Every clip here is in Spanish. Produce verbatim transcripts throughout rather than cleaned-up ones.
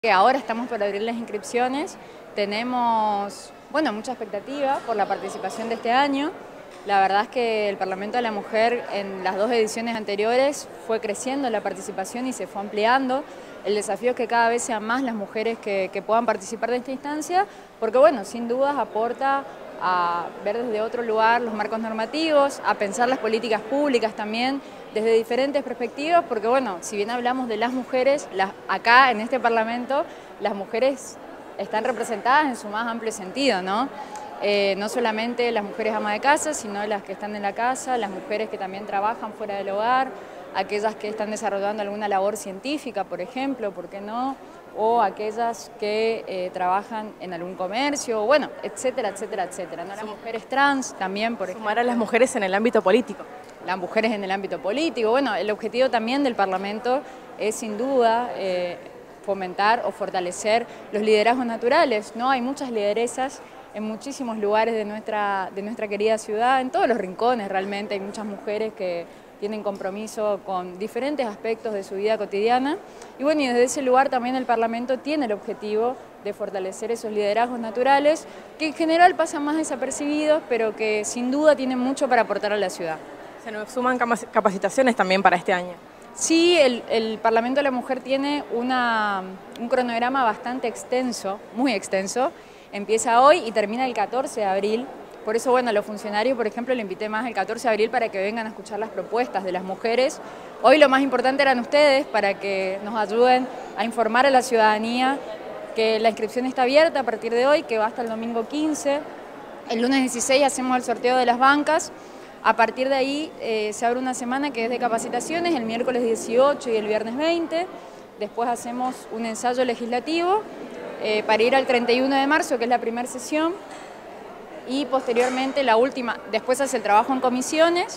Ahora estamos por abrir las inscripciones, tenemos bueno, mucha expectativa por la participación de este año. La verdad es que el Parlamento de la Mujer en las dos ediciones anteriores fue creciendo la participación y se fue ampliando. El desafío es que cada vez sean más las mujeres que, que puedan participar de esta instancia, porque bueno, sin dudas aporta a ver desde otro lugar los marcos normativos, a pensar las políticas públicas también desde diferentes perspectivas, porque bueno, si bien hablamos de las mujeres, las, acá en este Parlamento las mujeres están representadas en su más amplio sentido, ¿no? Eh, no solamente las mujeres amas de casa, sino las que están en la casa, las mujeres que también trabajan fuera del hogar, aquellas que están desarrollando alguna labor científica, por ejemplo, ¿por qué no? O aquellas que eh, trabajan en algún comercio, bueno, etcétera, etcétera, etcétera, ¿no? Las mujeres trans también, por ejemplo. Sumar a las mujeres en el ámbito político. Las mujeres en el ámbito político. Bueno, el objetivo también del Parlamento es sin duda eh, fomentar o fortalecer los liderazgos naturales, ¿no? Hay muchas lideresas en muchísimos lugares de nuestra, de nuestra querida ciudad, en todos los rincones realmente hay muchas mujeres que tienen compromiso con diferentes aspectos de su vida cotidiana. Y bueno, y desde ese lugar también el Parlamento tiene el objetivo de fortalecer esos liderazgos naturales, que en general pasan más desapercibidos, pero que sin duda tienen mucho para aportar a la ciudad. Se nos suman capacitaciones también para este año. Sí, el, el Parlamento de la Mujer tiene una, un cronograma bastante extenso, muy extenso. Empieza hoy y termina el catorce de abril. Por eso, bueno, a los funcionarios, por ejemplo, le invité más el catorce de abril para que vengan a escuchar las propuestas de las mujeres. Hoy lo más importante eran ustedes, para que nos ayuden a informar a la ciudadanía que la inscripción está abierta a partir de hoy, que va hasta el domingo quince. El lunes dieciséis hacemos el sorteo de las bancas. A partir de ahí eh, se abre una semana que es de capacitaciones, el miércoles dieciocho y el viernes veinte. Después hacemos un ensayo legislativo eh, para ir al treinta y uno de marzo, que es la primera sesión. Y posteriormente la última, después hace el trabajo en comisiones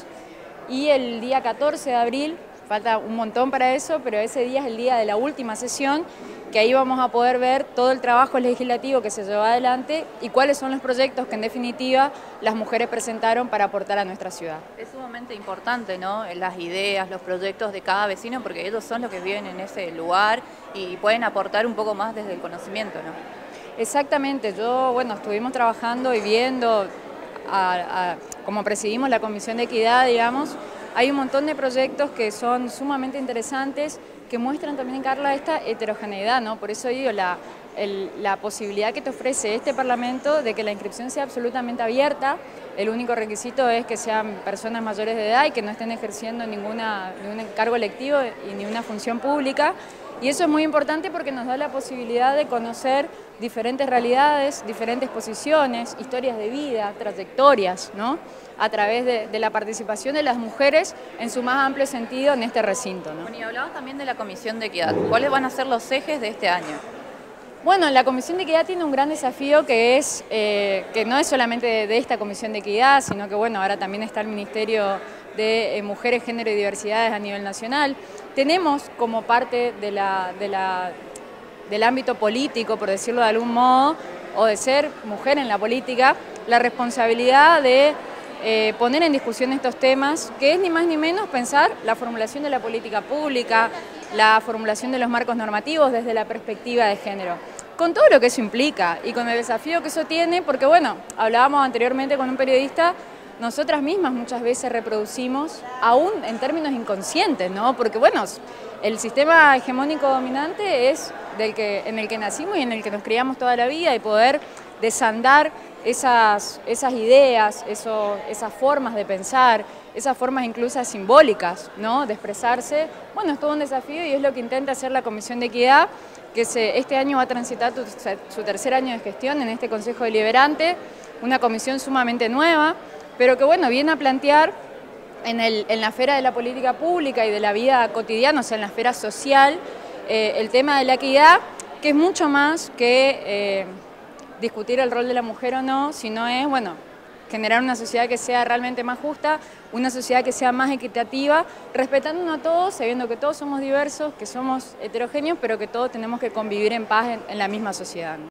y el día catorce de abril, falta un montón para eso, pero ese día es el día de la última sesión, que ahí vamos a poder ver todo el trabajo legislativo que se llevó adelante y cuáles son los proyectos que en definitiva las mujeres presentaron para aportar a nuestra ciudad. Es sumamente importante, ¿no? Las ideas, los proyectos de cada vecino, porque ellos son los que viven en ese lugar y pueden aportar un poco más desde el conocimiento, ¿no? Exactamente, yo, bueno, estuvimos trabajando y viendo, a, a, como presidimos la Comisión de Equidad, digamos, hay un montón de proyectos que son sumamente interesantes, que muestran también, Carla, esta heterogeneidad, ¿no? Por eso digo, la, el, la posibilidad que te ofrece este Parlamento de que la inscripción sea absolutamente abierta. El único requisito es que sean personas mayores de edad y que no estén ejerciendo ninguna, ningún cargo electivo y ni una función pública. Y eso es muy importante porque nos da la posibilidad de conocer diferentes realidades, diferentes posiciones, historias de vida, trayectorias, ¿no? A través de, de la participación de las mujeres en su más amplio sentido en este recinto, ¿no? Bueno, y hablabas también de la Comisión de Equidad. ¿Cuáles van a ser los ejes de este año? Bueno, la Comisión de Equidad tiene un gran desafío que es, eh, que no es solamente de, de esta Comisión de Equidad, sino que bueno, ahora también está el Ministerio de eh, Mujeres, Género y Diversidades a nivel nacional. Tenemos como parte de la, de la, del ámbito político, por decirlo de algún modo, o de ser mujer en la política, la responsabilidad de eh, poner en discusión estos temas, que es ni más ni menos pensar la formulación de la política pública, la formulación de los marcos normativos desde la perspectiva de género, con todo lo que eso implica y con el desafío que eso tiene, porque bueno, hablábamos anteriormente con un periodista, nosotras mismas muchas veces reproducimos, aún en términos inconscientes, ¿no? Porque bueno, el sistema hegemónico dominante es del que, en el que nacimos y en el que nos criamos toda la vida, y poder desandar esas, esas ideas, eso, esas formas de pensar, esas formas incluso simbólicas, ¿no? De expresarse, bueno, es todo un desafío y es lo que intenta hacer la Comisión de Equidad, que se, este año va a transitar tu, su tercer año de gestión en este Consejo Deliberante, una comisión sumamente nueva, pero que bueno, viene a plantear en, el, en la esfera de la política pública y de la vida cotidiana, o sea, en la esfera social, eh, el tema de la equidad, que es mucho más que eh, discutir el rol de la mujer o no, sino es, bueno, generar una sociedad que sea realmente más justa, una sociedad que sea más equitativa, respetándonos a todos, sabiendo que todos somos diversos, que somos heterogéneos, pero que todos tenemos que convivir en paz en, en la misma sociedad, ¿no?